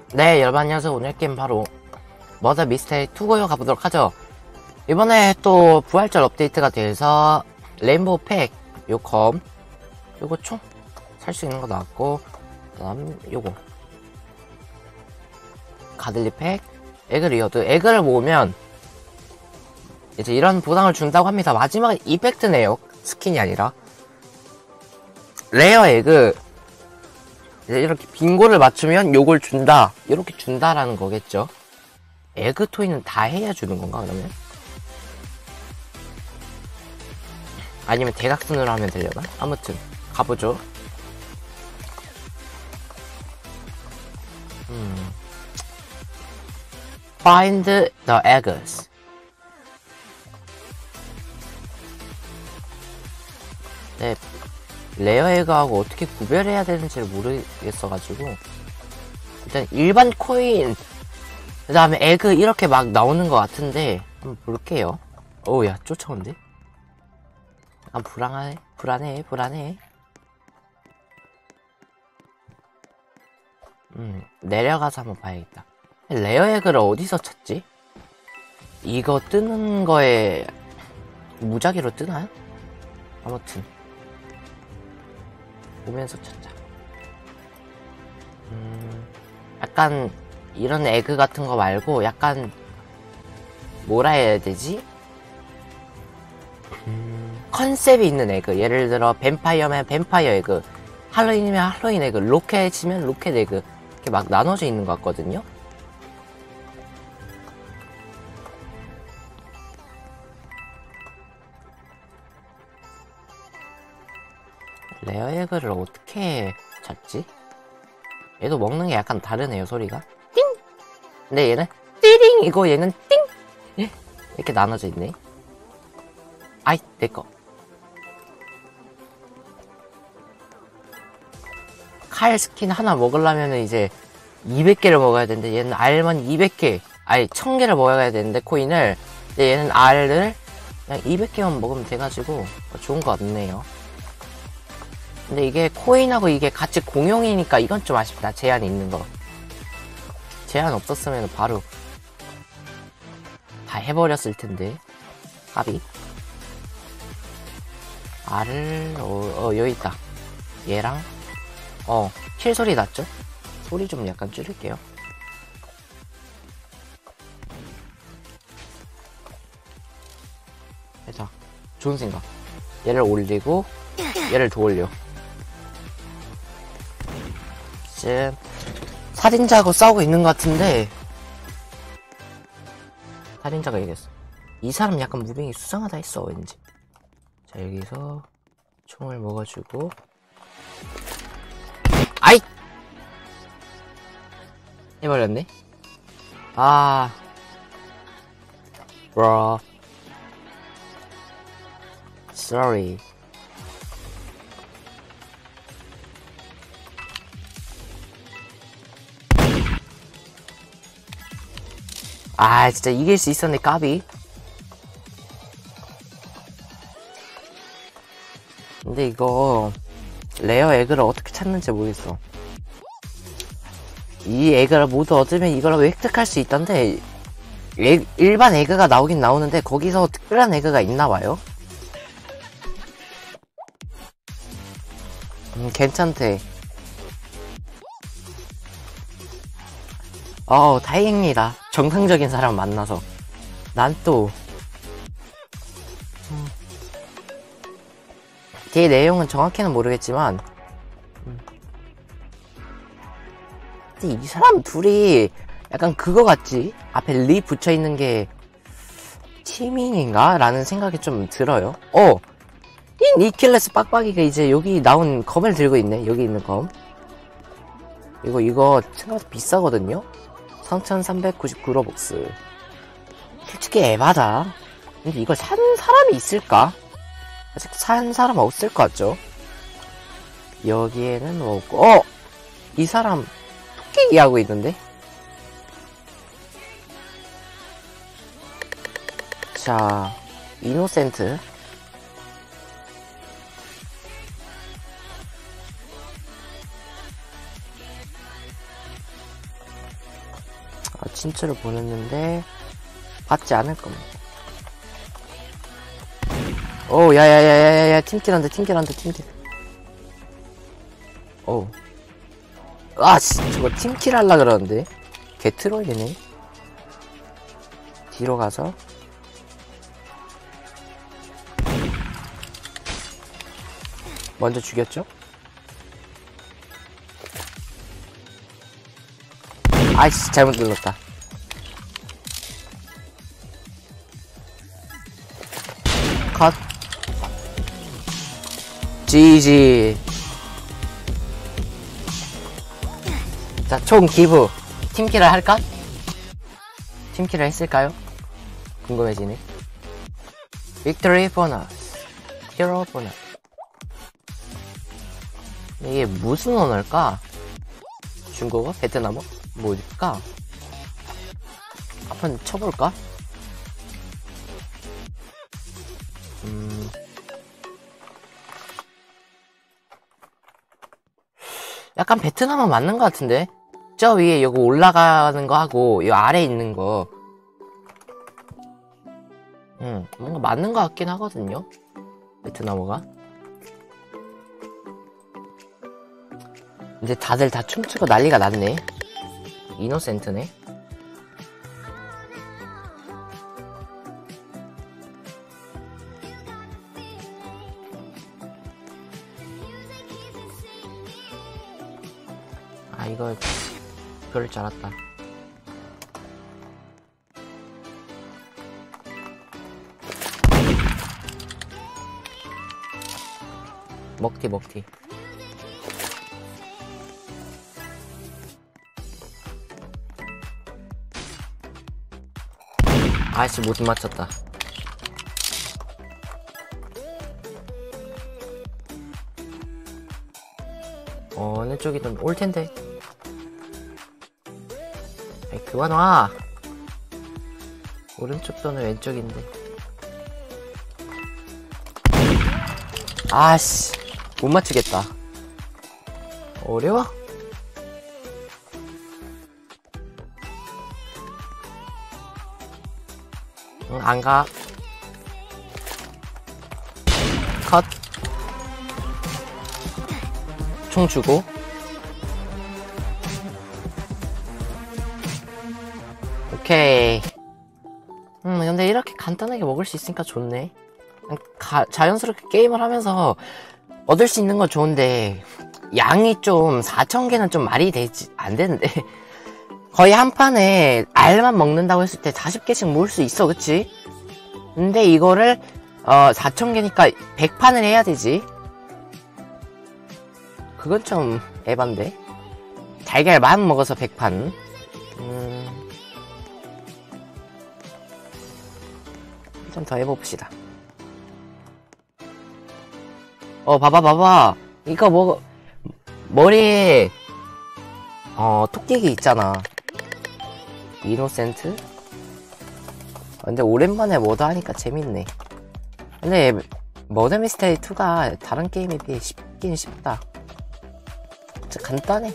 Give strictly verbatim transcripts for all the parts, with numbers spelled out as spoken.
네, 여러분 안녕하세요. 오늘 게임 바로 머더 미스테리 투고요 가보도록 하죠. 이번에 또 부활절 업데이트가 돼서 레인보우 팩, 요 검, 요거 총 살 수 있는 거 나왔고, 그 다음 요거 가들리 팩, 에그 리어드. 에그를 모으면 이제 이런 보상을 준다고 합니다. 마지막에 이펙트네요. 스킨이 아니라. 레어 에그, 이제 이렇게 빙고를 맞추면 요걸 준다, 이렇게 준다라는 거겠죠. 에그 토이는 다 해야 주는 건가 그러면? 아니면 대각선으로 하면 되려나? 아무튼 가보죠. 음. Find the eggs. 네, 레어 에그하고 어떻게 구별해야 되는지를 모르겠어가지고 일단 일반 코인, 그 다음에 에그 이렇게 막 나오는 것 같은데 한번 볼게요. 어우, 야, 쫓아온대? 아, 불안해, 불안해, 불안해. 음, 내려가서 한번 봐야겠다. 레어 에그를 어디서 찾지? 이거 뜨는 거에 무작위로 뜨나요? 아무튼 보면서 찾자. 음, 약간 이런 에그 같은 거 말고 약간 뭐라 해야 되지? 음, 컨셉이 있는 에그. 예를 들어 뱀파이어면 뱀파이어 에그, 할로윈이면 할로윈 에그, 로켓이면 로켓 에그, 이렇게 막 나눠져 있는 것 같거든요. 레어 에그를 어떻게 찾지? 얘도 먹는 게 약간 다르네요, 소리가. 띵! 근데 얘는 띠링! 이거 얘는 띵! 예? 이렇게 나눠져 있네. 아이, 내꺼. 칼 스킨 하나 먹으려면은 이제 이백 개를 먹어야 되는데, 얘는 알만 이백 개, 아니 천 개를 먹어야 되는데 코인을, 근데 얘는 알을 그냥 이백 개만 먹으면 돼가지고 좋은 것 같네요. 근데 이게 코인하고 이게 같이 공용이니까 이건 좀 아쉽다. 제한 있는 거. 제한 없었으면 바로 다 해버렸을 텐데. 까비. 알을, 어, 어, 여기 있다. 얘랑, 어, 킬 소리 났죠? 소리 좀 약간 줄일게요. 자, 좋은 생각. 얘를 올리고, 얘를 더 올려. 지금 살인자하고 싸우고 있는 것 같은데, 살인자가 이겼어. 이 사람 약간 무빙이 수상하다 했어, 왠지. 자, 여기서 총을 먹어주고, 아이! 해버렸네? 아, bro. sorry. 아, 진짜 이길 수 있었네, 까비. 근데 이거 레어 에그를 어떻게 찾는지 모르겠어. 이 에그를 모두 얻으면 이걸 획득할 수 있던데, 에, 일반 에그가 나오긴 나오는데 거기서 특별한 에그가 있나봐요. 음, 괜찮대. 어, 다행입니다. 정상적인 사람 만나서. 난 또, 음, 뒤에 내용은 정확히는 모르겠지만, 음, 근데 이 사람 둘이 약간 그거 같지? 앞에 리 붙여있는 게 티밍인가? 라는 생각이 좀 들어요. 어! 이 니킬레스 빡빡이가 이제 여기 나온 검을 들고 있네. 여기 있는 검. 이거, 이거 생각보다 비싸거든요? 삼천삼백구십구 로벅스. 솔직히 에바다. 근데 이걸 산 사람이 있을까? 아직 산 사람 없을 것 같죠? 여기에는 뭐 없고, 어! 이 사람 토끼기 하고 있는데? 자, 이노센트. 아, 친추를 보냈는데 받지 않을 겁니다. 오, 야야야야야야, 팀킬 한다, 팀킬 한다, 팀킬. 오. 아, 씨, 저거 팀킬 할라 그러는데. 개트롤이네. 뒤로 가서. 먼저 죽였죠? 아이씨, 잘못 눌렀다. 컷. 지지. 자, 총 기부. 팀킬을 할까? 팀킬을 했을까요? 궁금해지네. 빅토리 보너스. 히어로 보너스. 이게 무슨 언어일까? 중국어? 베트남어? 뭐일까? 한번 쳐볼까? 음. 약간 베트남어 맞는 것 같은데? 저 위에 요거 올라가는 거 하고 요 아래 있는 거 음, 뭔가 맞는 것 같긴 하거든요? 베트남어가. 근데 다들 다 춤추고 난리가 났네. 이노센트네. 아, 이거 그럴 줄 알았다. 먹튀 먹튀. 아이씨, 못 맞췄다. 어느 쪽이든 올 텐데. 아이, 그만 와. 오른쪽 또는 왼쪽인데. 아씨, 못 맞추겠다. 어려워? 응, 안 가. 컷. 총 주고. 오케이. 음, 근데 이렇게 간단하게 먹을 수 있으니까 좋네. 가, 자연스럽게 게임을 하면서 얻을 수 있는 건 좋은데, 양이 좀 사천 개는 좀 말이 되지, 안 되는데. 거의 한 판에 알만 먹는다고 했을 때 다섯 개씩 모을 수 있어, 그치? 근데 이거를 어 사천 개니까 백 판을 해야 되지. 그건 좀 에반데. 달걀만 먹어서 백 판. 음... 좀 더 해봅시다. 어, 봐봐 봐봐. 이거 뭐 머리에 어 토끼기 있잖아. 이노센트? 근데 오랜만에 모드 하니까 재밌네. 근데 머더 미스테리 투가 다른 게임에 비해 쉽긴 쉽다. 진짜 간단해.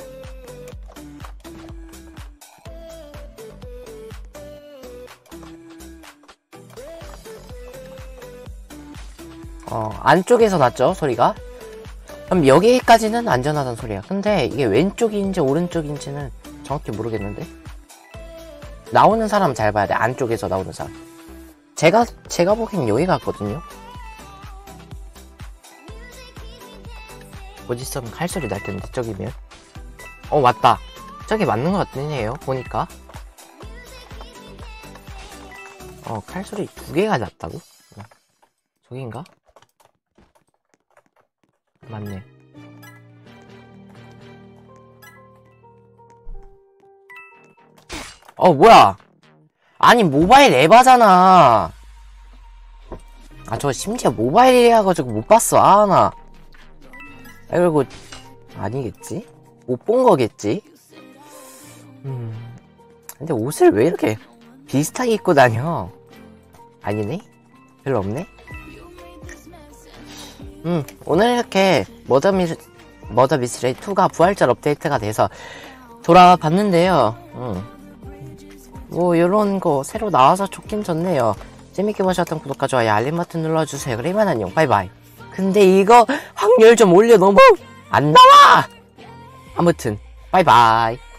어, 안쪽에서 났죠, 소리가? 그럼 여기까지는 안전하다는 소리야. 근데 이게 왼쪽인지 오른쪽인지는 정확히 모르겠는데? 나오는 사람 잘 봐야 돼. 안쪽에서 나오는 사람. 제가 제가 보기엔 여기 같거든요. 어디 있으면 칼소리 날 텐데 저기면. 어, 맞다. 저기 맞는 것 같긴 해요. 보니까. 어, 칼소리 두 개가 났다고? 어, 저긴가? 맞네. 어, 뭐야? 아니, 모바일 에바잖아. 아, 저 심지어 모바일이라가지고 못 봤어. 아, 나. 아, 그리고 아니겠지? 못 본 거겠지? 음. 근데 옷을 왜 이렇게 비슷하게 입고 다녀? 아니네? 별로 없네? 음, 오늘 이렇게 머더 미스, 머더 미스테리 투가 부활절 업데이트가 돼서 돌아봤는데요. 음. 뭐 요런 거 새로 나와서 좋긴 좋네요. 재밌게 보셨던 구독과 좋아요 알림 버튼 눌러주세요. 그러면 안녕 바이바이. 근데 이거 확률 좀 올려 너무 안 나와. 아무튼 바이바이.